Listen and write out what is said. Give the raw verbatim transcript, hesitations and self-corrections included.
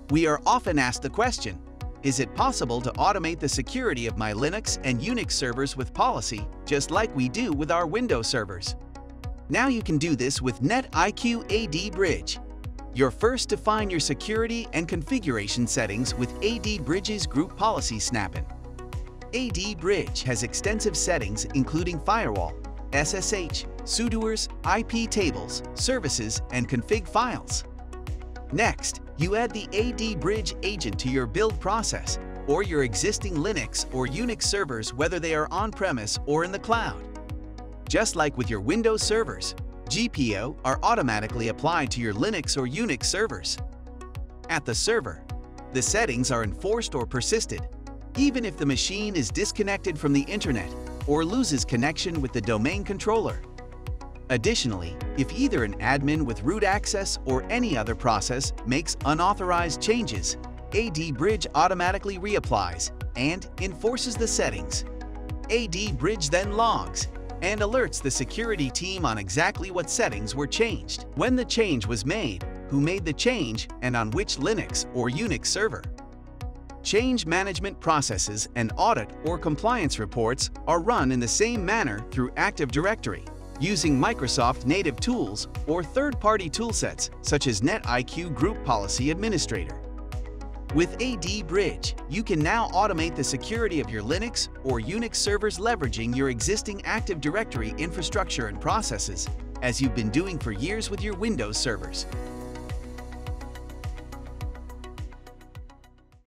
We are often asked the question, is it possible to automate the security of my Linux and Unix servers with policy, just like we do with our Windows servers? Now you can do this with NetIQ A D Bridge. You're first define your security and configuration settings with A D Bridge's group policy snapin. A D Bridge has extensive settings including Firewall, S S H, Sudoers, I P tables, services, and config files. Next, you add the A D Bridge agent to your build process or your existing Linux or Unix servers, whether they are on-premise or in the cloud. Just like with your Windows servers, G P O are automatically applied to your Linux or Unix servers. At the server, the settings are enforced or persisted, even if the machine is disconnected from the internet or loses connection with the domain controller. Additionally, if either an admin with root access or any other process makes unauthorized changes, A D Bridge automatically reapplies and enforces the settings. A D Bridge then logs and alerts the security team on exactly what settings were changed, when the change was made, who made the change, and on which Linux or Unix server. Change management processes and audit or compliance reports are run in the same manner through Active Directory, using Microsoft native tools or third-party toolsets such as NetIQ Group Policy Administrator. With A D Bridge, you can now automate the security of your Linux or Unix servers leveraging your existing Active Directory infrastructure and processes, as you've been doing for years with your Windows servers.